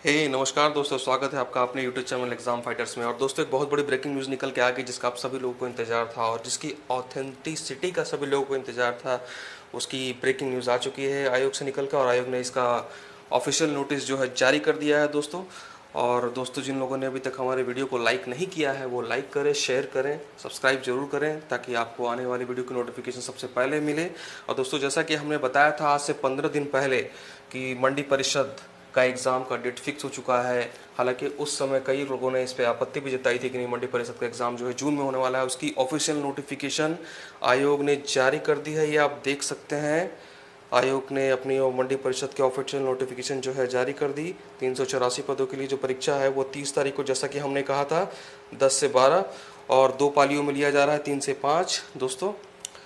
नमस्कार दोस्तों, स्वागत है आपका अपने यूट्यूब चैनल एग्जाम फाइटर्स में। और दोस्तों, एक बहुत बड़ी ब्रेकिंग न्यूज़ निकल के आ गई जिसका आप सभी लोगों को इंतजार था और जिसकी ऑथेंटिसिटी का सभी लोगों को इंतजार था। उसकी ब्रेकिंग न्यूज़ आ चुकी है आयोग से निकल कर, और आयोग ने इसका ऑफिशियल नोटिस जो है जारी कर दिया है दोस्तों। और दोस्तों, जिन लोगों ने अभी तक हमारे वीडियो को लाइक नहीं किया है वो लाइक करें, शेयर करें, सब्सक्राइब जरूर करें ताकि आपको आने वाली वीडियो की नोटिफिकेशन सबसे पहले मिले। और दोस्तों, जैसा कि हमने बताया था आज से 15 दिन पहले कि मंडी परिषद का एग्ज़ाम का डेट फिक्स हो चुका है। हालांकि उस समय कई लोगों ने इस पर आपत्ति भी जताई थी कि नहीं, मंडी परिषद का एग्ज़ाम जो है जून में होने वाला है। उसकी ऑफिशियल नोटिफिकेशन आयोग ने जारी कर दी है, ये आप देख सकते हैं। आयोग ने अपनी मंडी परिषद के ऑफिशियल नोटिफिकेशन जो है जारी कर दी। 384 पदों के लिए जो परीक्षा है वो 30 तारीख को, जैसा कि हमने कहा था, 10 से 12 और 2 पालियों में लिया जा रहा है, 3 से 5 दोस्तों।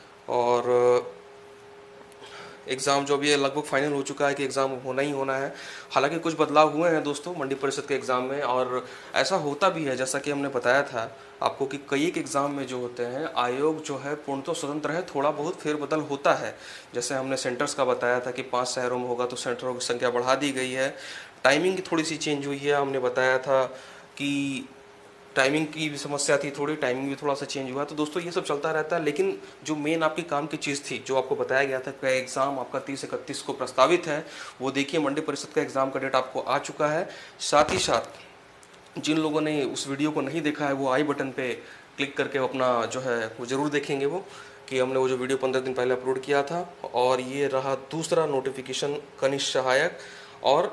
और एग्ज़ाम जो भी है लगभग फाइनल हो चुका है कि एग्ज़ाम होना ही होना है। हालांकि कुछ बदलाव हुए हैं दोस्तों मंडी परिषद के एग्ज़ाम में, और ऐसा होता भी है जैसा कि हमने बताया था आपको कि कई एक एग्ज़ाम में जो होते हैं आयोग जो है पूर्णतः स्वतंत्र है, थोड़ा बहुत फेरबदल होता है। जैसे हमने सेंटर्स का बताया था कि 5 शहरों में होगा तो सेंटरों की संख्या बढ़ा दी गई है। टाइमिंग की थोड़ी सी चेंज हुई है। हमने बताया था कि टाइमिंग की भी समस्या थी, थोड़ी टाइमिंग भी थोड़ा सा चेंज हुआ। तो दोस्तों, ये सब चलता रहता है, लेकिन जो मेन आपकी काम की चीज़ थी, जो आपको बताया गया था कि एग्ज़ाम आपका 30-31 को प्रस्तावित है, वो देखिए मंडी परिषद का एग्ज़ाम का डेट आपको आ चुका है। साथ ही साथ जिन लोगों ने उस वीडियो को नहीं देखा है वो आई बटन पे क्लिक करके अपना जो है वो ज़रूर देखेंगे, वो कि हमने वो जो वीडियो 15 दिन पहले अपलोड किया था। और ये रहा दूसरा नोटिफिकेशन कनिष्ठ सहायक और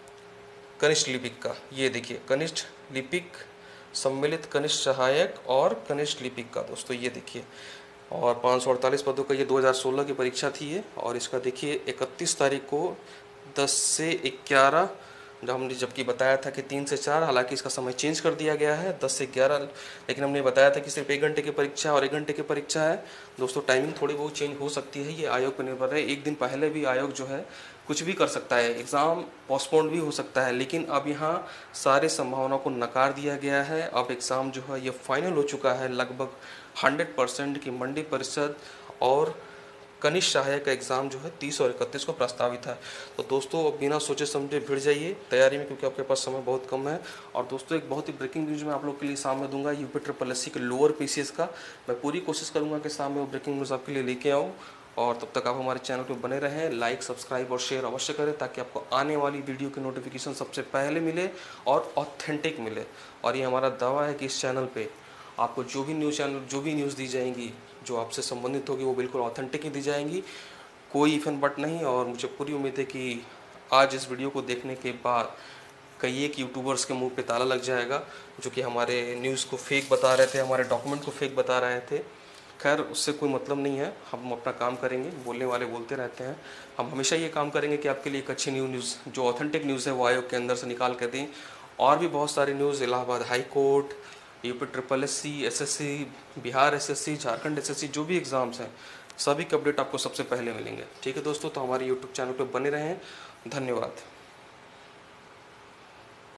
कनिष्ठ लिपिक का। ये देखिए, कनिष्ठ लिपिक, सम्मिलित कनिष्ठ सहायक और कनिष्ठ लिपिक का दोस्तों, ये देखिए। और 548 पदों का ये 2016 की परीक्षा थी ये। और इसका देखिए 31 तारीख को 10 से 11, जब हमने जबकि बताया था कि 3 से 4, हालांकि इसका समय चेंज कर दिया गया है 10 से 11, लेकिन हमने बताया था कि सिर्फ 1 घंटे की परीक्षा और 1 घंटे की परीक्षा है दोस्तों। टाइमिंग थोड़ी बहुत चेंज हो सकती है, ये आयोग पर निर्भर है। एक दिन पहले भी आयोग जो है कुछ भी कर सकता है, एग्ज़ाम पोस्टपोन भी हो सकता है, लेकिन अब यहाँ सारे संभावनाओं को नकार दिया गया है। अब एग्ज़ाम जो है ये फाइनल हो चुका है लगभग 100% की मंडी परिषद और कनिष्ठ सहायक का एग्ज़ाम जो है 30 और 31 को प्रस्तावित है। तो दोस्तों, अब बिना सोचे समझे भिड़ जाइए तैयारी में, क्योंकि आपके पास समय बहुत कम है। और दोस्तों, एक बहुत ही ब्रेकिंग न्यूज़ मैं आप लोग के लिए सामने दूंगा यूपी ट्रिपल एससी के लोअर पीसीएस का। मैं पूरी कोशिश करूंगा कि सामने वो ब्रेकिंग न्यूज़ आपके लिए लेके आऊँ। और तब तक आप हमारे चैनल पर बने रहें, लाइक, सब्सक्राइब और शेयर अवश्य करें ताकि आपको आने वाली वीडियो की नोटिफिकेशन सबसे पहले मिले और ऑथेंटिक मिले। और ये हमारा दावा है कि इस चैनल पे आपको जो भी न्यूज़ दी जाएंगी, जो आपसे संबंधित होगी, वो बिल्कुल ऑथेंटिक ही दी जाएंगी, कोई इफ एंड बट नहीं। और मुझे पूरी उम्मीद है कि आज इस वीडियो को देखने के बाद कई एक यूट्यूबर्स के मुंह पे ताला लग जाएगा, जो कि हमारे न्यूज़ को फेक बता रहे थे, हमारे डॉक्यूमेंट को फेक बता रहे थे। खैर, उससे कोई मतलब नहीं है, हम अपना काम करेंगे, बोलने वाले बोलते रहते हैं। हम हमेशा ये काम करेंगे कि आपके लिए एक अच्छी न्यूज़, जो ऑथेंटिक न्यूज़ है, वो आयोग के अंदर से निकाल कर दें। और भी बहुत सारी news, Allahabad high court, UP triple SC, SSC, Bihar SSC, Jharkhand SSC, जो भी एग्ज़ाम्स हैं सभी के अपडेट आपको सबसे पहले मिलेंगे। ठीक है दोस्तों, तो हमारे यूट्यूब चैनल पर बने रहें। धन्यवाद।